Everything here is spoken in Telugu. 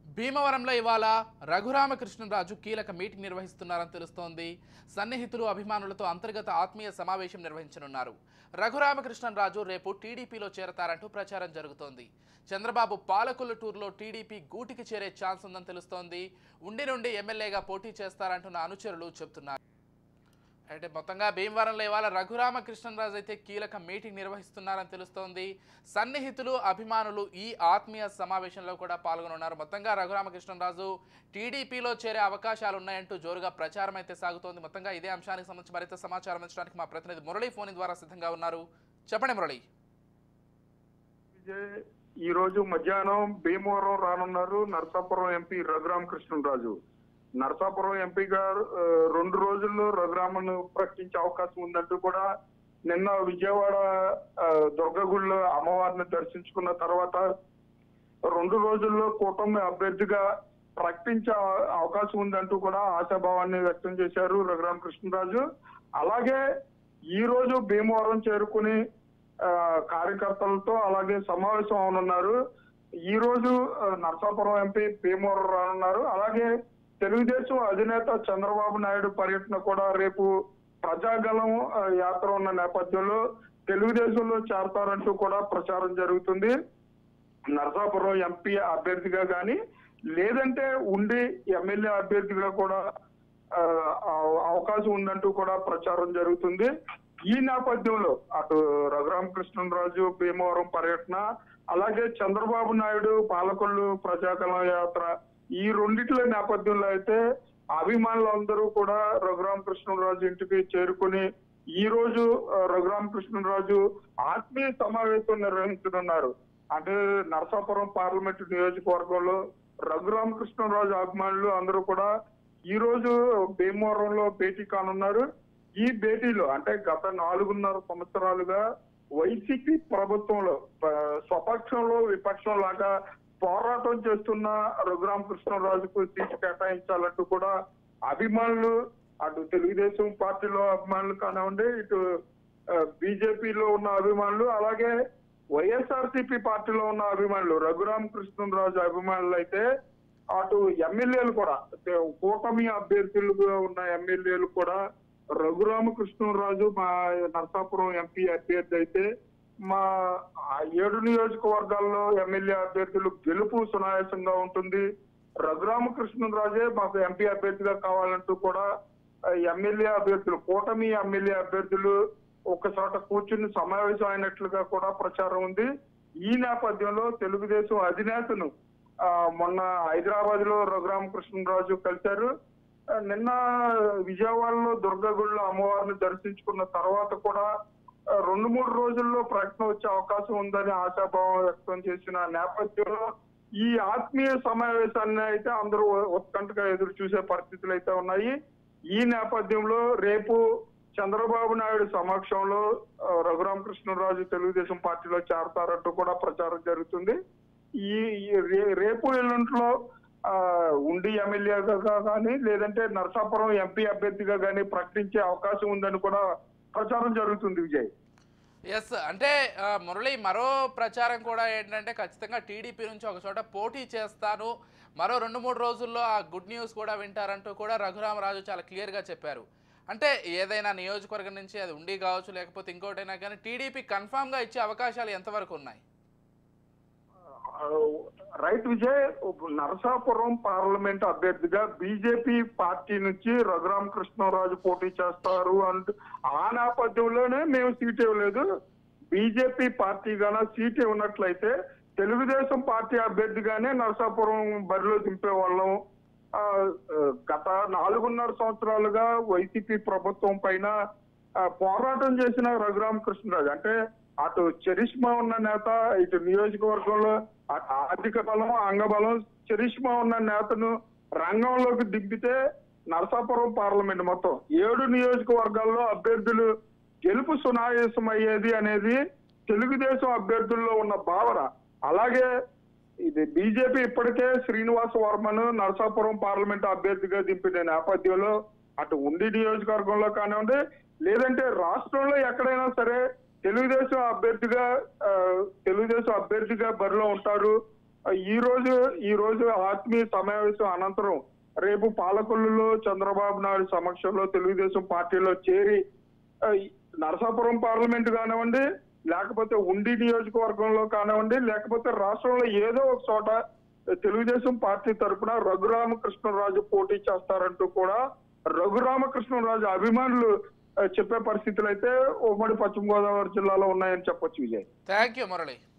భీమవరంలో ఇవాళ రఘురామకృష్ణరాజు కీలక మీటింగ్ నిర్వహిస్తున్నారని తెలుస్తోంది. సన్నిహితులు అభిమానులతో అంతర్గత ఆత్మీయ సమావేశం నిర్వహించనున్నారు. రఘురామకృష్ణరాజు రేపు టీడీపీలో చేరతారంటూ ప్రచారం జరుగుతోంది. చంద్రబాబు పాలకుల టూర్లో టీడీపీ గూటికి చేరే ఛాన్స్ ఉందని తెలుస్తోంది. ఉండి నుండి ఎమ్మెల్యేగా పోటీ చేస్తారంటున్న అనుచరులు చెబుతున్నారు. అంటే మొత్తంగా భీమవరంలో ఇవాళ రఘురామకృష్ణరాజు అయితే కీలక మీటింగ్ నిర్వహిస్తున్నారని తెలుస్తోంది. సన్నిహితులు అభిమానులు ఈ ఆత్మీయ సమావేశంలో కూడా పాల్గొనున్నారు. మొత్తంగా రఘురామకృష్ణరాజు టీడీపీలో చేరే అవకాశాలు ఉన్నాయంటూ జోరుగా ప్రచారం అయితే సాగుతోంది. మొత్తంగా ఇదే అంశానికి సంబంధించి మరింత సమాచారం ఇచ్చడానికి మా ప్రతినిధి మురళి ఫోన్ ద్వారా సిద్ధంగా ఉన్నారు. చెప్పండి మురళి. ఈ రోజు మధ్యాహ్నం భీమవరం రానున్నారు నరసాపురం ఎంపీ రఘురామకృష్ణరాజు. నరసాపురం ఎంపీ గారు 2 రోజుల్లో రఘురామను ప్రకటించే అవకాశం ఉందంటూ కూడా నిన్న విజయవాడ దుర్గగుడిలో అమ్మవారిని దర్శించుకున్న తర్వాత 2 రోజుల్లో కూటమి అభ్యర్థిగా ప్రకటించే అవకాశం ఉందంటూ కూడా ఆశాభావాన్ని వ్యక్తం చేశారు రఘురామకృష్ణరాజు. అలాగే ఈ రోజు భీమవరం చేరుకుని కార్యకర్తలతో అలాగే సమావేశం అవనున్నారు. ఈ రోజు నరసాపురం ఎంపీ భీమవరం రానున్నారు. అలాగే తెలుగుదేశం అధినేత చంద్రబాబు నాయుడు పర్యటన కూడా రేపు ప్రజాగలం యాత్ర ఉన్న నేపథ్యంలో తెలుగుదేశంలో చేరతారంటూ కూడా ప్రచారం జరుగుతుంది. నరసాపురం ఎంపీ అభ్యర్థిగా కానీ లేదంటే ఉండి ఎమ్మెల్యే అభ్యర్థిగా కూడా అవకాశం ఉందంటూ కూడా ప్రచారం జరుగుతుంది. ఈ నేపథ్యంలో అటు రఘురామకృష్ణరాజు భీమవరం పర్యటన అలాగే చంద్రబాబు నాయుడు పాలకొల్లు ప్రజాగలం యాత్ర ఈ రెండిట్ల నేపథ్యంలో అయితే అభిమానులందరూ కూడా రఘురామకృష్ణరాజు ఇంటికి చేరుకుని ఈ రోజు రఘురామకృష్ణరాజు ఆత్మీయ సమావేశం నిర్వహించనున్నారు. అంటే నరసాపురం పార్లమెంటు నియోజకవర్గంలో రఘురామకృష్ణరాజు అభిమానులు అందరూ కూడా ఈ రోజు భీమవరంలో భేటీ కానున్నారు. ఈ భేటీలో అంటే గత 4.5 సంవత్సరాలుగా వైసీపీ ప్రభుత్వంలో స్వపక్షంలో విపక్షం లాగా పోరాటం చేస్తున్న రఘురామకృష్ణరాజుకు సీటు కేటాయించాలంటూ కూడా అభిమానులు అటు తెలుగుదేశం పార్టీలో అభిమానులు కానివ్వండి, ఇటు బీజేపీలో ఉన్న అభిమానులు అలాగే వైఎస్ఆర్సీపీ పార్టీలో ఉన్న అభిమానులు రఘురామకృష్ణరాజు అభిమానులు అయితే అటు ఎమ్మెల్యేలు కూడా కూటమి అభ్యర్థులుగా ఉన్న ఎమ్మెల్యేలు కూడా రఘురామకృష్ణరాజు మా నరసాపురం ఎంపీ అభ్యర్థి అయితే మా 7 నియోజకవర్గాల్లో ఎమ్మెల్యే అభ్యర్థులు గెలుపు సునాయాసంగా ఉంటుంది, రఘురామకృష్ణరాజే మాకు ఎంపీ అభ్యర్థిగా కావాలంటూ కూడా ఎమ్మెల్యే అభ్యర్థులు కూటమి ఎమ్మెల్యే అభ్యర్థులు ఒక్కచోట కూర్చుని సమావేశం అయినట్లుగా కూడా ప్రచారం ఉంది. ఈ నేపథ్యంలో తెలుగుదేశం అధినేతను మొన్న హైదరాబాద్ లో రఘురామకృష్ణరాజు కలిశారు. నిన్న విజయవాడలో దుర్గగుడిలో అమ్మవారిని దర్శించుకున్న తర్వాత కూడా 2-3 రోజుల్లో ప్రకటన వచ్చే అవకాశం ఉందని ఆశాభావం వ్యక్తం చేసిన నేపథ్యంలో ఈ ఆత్మీయ సమావేశాన్ని అయితే అందరూ ఉత్కంఠగా ఎదురు చూసే పరిస్థితులు అయితే ఉన్నాయి. ఈ నేపథ్యంలో రేపు చంద్రబాబు నాయుడు సమక్షంలో రఘురామకృష్ణరాజు తెలుగుదేశం పార్టీలో చేరతారంటూ కూడా ప్రచారం జరుగుతుంది. ఈ రేపు ఎల్లుంట్లో ఉండి ఎమ్మెల్యేగా కానీ లేదంటే నరసాపురం ఎంపీ అభ్యర్థిగా కానీ ప్రకటించే అవకాశం ఉందని కూడా ప్రచారం జరుగుతుంది. విజయ్, ఎస్, అంటే మురళి మరో ప్రచారం కూడా ఏంటంటే ఖచ్చితంగా టీడీపీ నుంచి ఒక చోట పోటీ చేస్తాను, మరో 2-3 రోజుల్లో ఆ గుడ్ న్యూస్ కూడా వింటారంటూ కూడా రఘురామరాజు చాలా క్లియర్గా చెప్పారు. అంటే ఏదైనా నియోజకవర్గం నుంచి అది ఉండి కావచ్చు లేకపోతే ఇంకోటైనా కానీ టీడీపీ కన్ఫామ్గా ఇచ్చే అవకాశాలు ఎంతవరకు ఉన్నాయి? రైట్ విజయ్, నరసాపురం పార్లమెంట్ అభ్యర్థిగా బీజేపీ పార్టీ నుంచి రఘురామకృష్ణరాజు పోటీ చేస్తారు అంటూ ఆ నేపథ్యంలోనే మేము సీట్ ఇవ్వలేదు. బీజేపీ పార్టీ గాన సీట్ ఇవ్వనట్లయితే తెలుగుదేశం పార్టీ అభ్యర్థిగానే నరసాపురం బరిలో దింపే వాళ్ళం. గత 4.5 సంవత్సరాలుగా వైసీపీ ప్రభుత్వం పైన పోరాటం చేసిన రఘురామకృష్ణరాజు అంటే అటు చరిష్మా ఉన్న నేత, ఇటు నియోజకవర్గంలో ఆర్థిక బలం అంగబలం చరిష్మా ఉన్న నేతను రంగంలోకి దింపితే నరసాపురం పార్లమెంట్ మొత్తం 7 నియోజకవర్గాల్లో అభ్యర్థులు గెలుపు సునాయాసం అయ్యేది అనేది తెలుగుదేశం అభ్యర్థుల్లో ఉన్న భావన. అలాగే ఇది బీజేపీ ఇప్పటికే శ్రీనివాస వర్మను నరసాపురం పార్లమెంట్ అభ్యర్థిగా దింపిన నేపథ్యంలో అటు ఉండి నియోజకవర్గంలో కానివ్వండి లేదంటే రాష్ట్రంలో ఎక్కడైనా సరే తెలుగుదేశం అభ్యర్థిగా బరిలో ఉంటారు. ఈ రోజు ఆత్మీయ సమావేశం అనంతరం రేపు పాలకొల్లులో చంద్రబాబు నాయుడు సమక్షంలో తెలుగుదేశం పార్టీలో చేరి నరసాపురం పార్లమెంట్ కానివ్వండి, లేకపోతే ఉండి నియోజకవర్గంలో కానివ్వండి, లేకపోతే రాష్ట్రంలో ఏదో ఒక చోట తెలుగుదేశం పార్టీ తరఫున రఘురామకృష్ణరాజు పోటీ చేస్తారంటూ కూడా రఘురామకృష్ణరాజు అభిమానులు చెప్పే పరిస్థితులు అయితే ఉమ్మడి పశ్చిమ గోదావరి జిల్లాలో ఉన్నాయని చెప్పొచ్చు విజయ్. Thank you Murali.